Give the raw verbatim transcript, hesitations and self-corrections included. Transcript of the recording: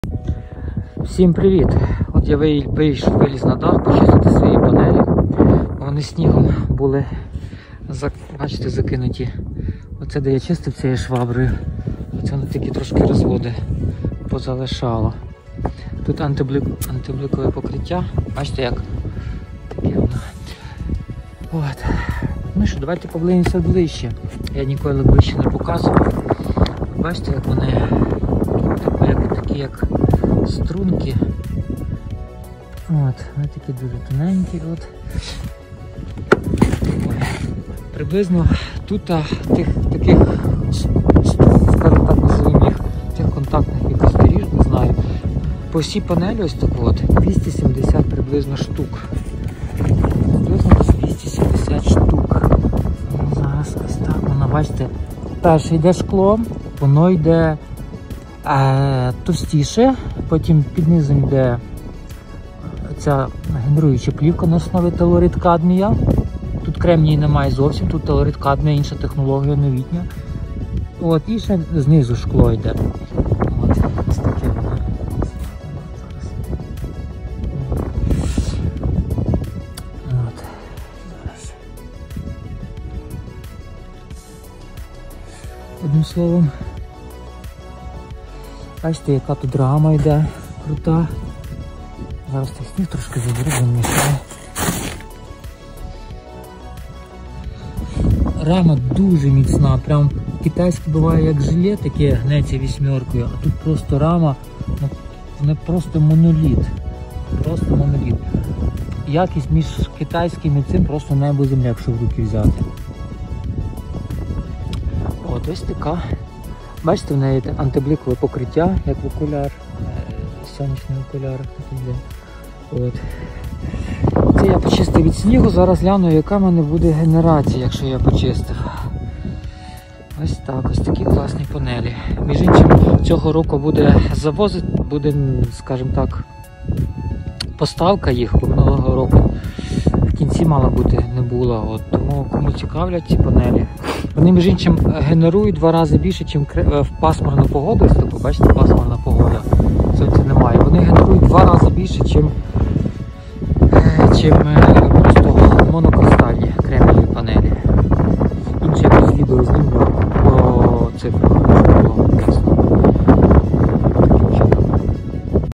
Всім привіт! От я вийшов, виліз на дах почистити свої панелі. Вони снігом були, бачите, закинуті. Оце де я чистив цією шваброю. Оце воно тільки трошки розводи позалишало. Тут антиблик... антибликове покриття. Бачите як? Таке воно. От. Ну що, давайте поблизимося ближче. Я ніколи ближче не показував. Бачите, як вони тут як, такі як струнки. От, вони такі дуже тоненькі. От. Приблизно тут тих таких, скажімо так, називаємо їх, тих контактних мікросторіж, не знаю. По всій панелі ось так от двісті сімдесят приблизно штук. Приблизно двісті сімдесят штук. Зараз ось так, воно, бачите, перше йде шкло, воно йде е, товстіше, потім під низом йде ця генеруюча плівка на основі телурид кадмія. Тут кремній немає зовсім, тут телурид кадмія, інша технологія, новітня. От, і ще знизу шкло йде. От, ось таке воно. От, зараз. Одним словом, бачите, яка тут рама йде, крута. Зараз цей сніг трошки заберу, він мішає. Рама дуже міцна, прям китайське буває як желе, таке гнеться вісьмеркою, а тут просто рама, ну, вона просто моноліт. Просто моноліт. Якість між китайським і цим просто небо земля, якщо в руки взяти. От ось така. Бачите, в неї антибликове покриття, як в окуляр, в сонячних окулярах тут йде. От. Це я почистив від снігу, зараз гляну, яка в мене буде генерація, якщо я почистив. Ось так, ось такі класні панелі. Між іншим, цього року буде завозити, буде, скажімо так, поставка їх, бо минулого року в кінці мала бути, не було. От, тому кому цікавлять ці панелі. Вони, між іншим, генерують два рази більше, ніж в пасмурну погоду. Ось таку, бачите, пасмурна погода. Сонця немає. Вони генерують два рази більше, ніж чим просто монокристальні кремнієві панелі. Інше якось відео знімлю по цифрах.